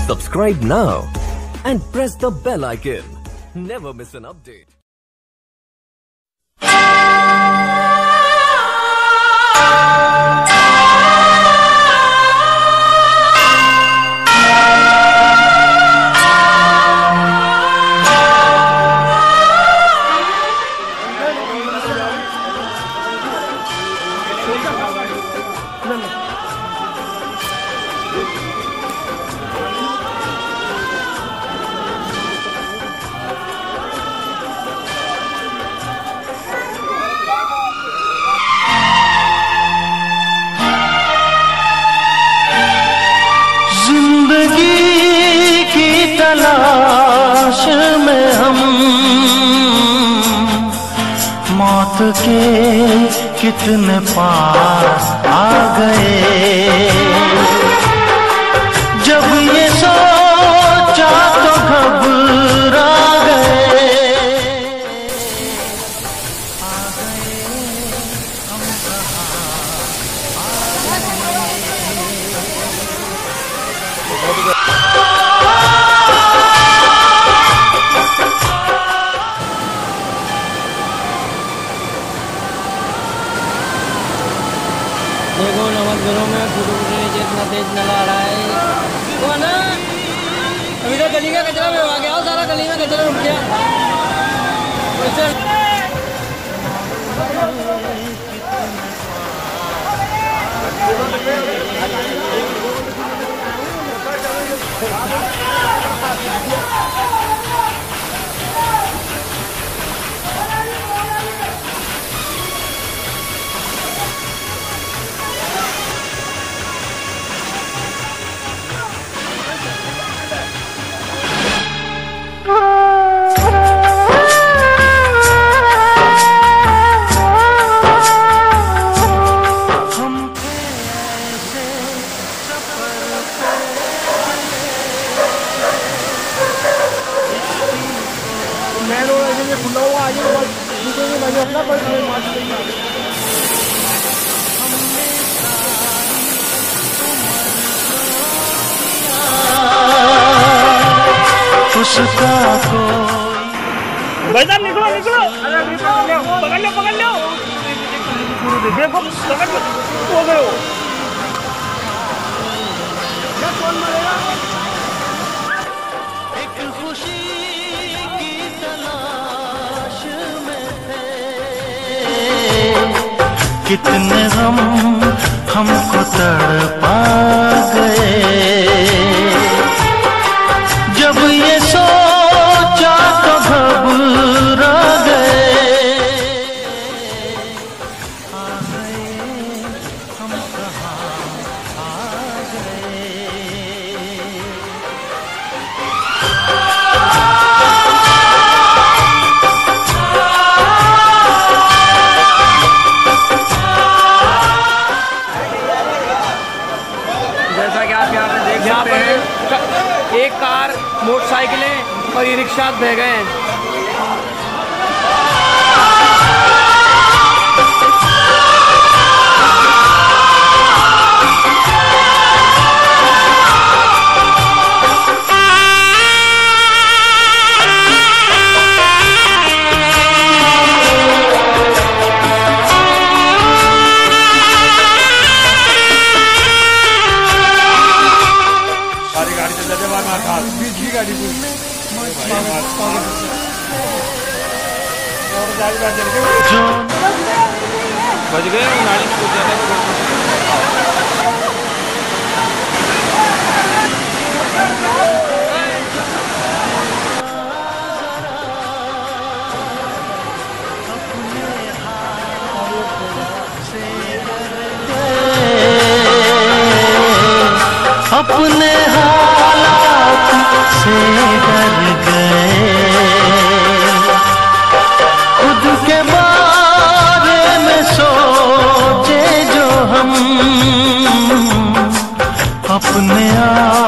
Subscribe now and press the bell icon. Never miss an update. तलाश में हम मौत के कितने पास आ गए। जब ये सोचा तो घबरा गए। आ गए हम देखो नमस्कारों में फोटो इतना तेज नला आ रहा है वो ना। अभी तो गली का कचरा में आ गया, सारा गली में कचरा रुक गया। खुला हुआ आज अपना उसका भाई साहब निकलो निकलो। अरे पकड़ लो पकड़ लो देखो पकड़ लो हो गए हो। कौन मरेगा? एक खुशी की तलाश में थे। कितने गम हमको तड़पा गए। जब ये सोचा तो घबरा गए। आ गए हम कहाँ आ गए। जैसा कि आप यहाँ पे देख सकते हैं, एक कार, मोटरसाइकिलें और ई रिक्शा बह गए हैं। गाड़ी से जगह मार था बीच की गाड़ी को और गाड़ी बात चल गई बच गए नाली में कुछ ज्यादा। अपने हालात से डर गए। खुद के बारे में सोचे जो हम अपने आप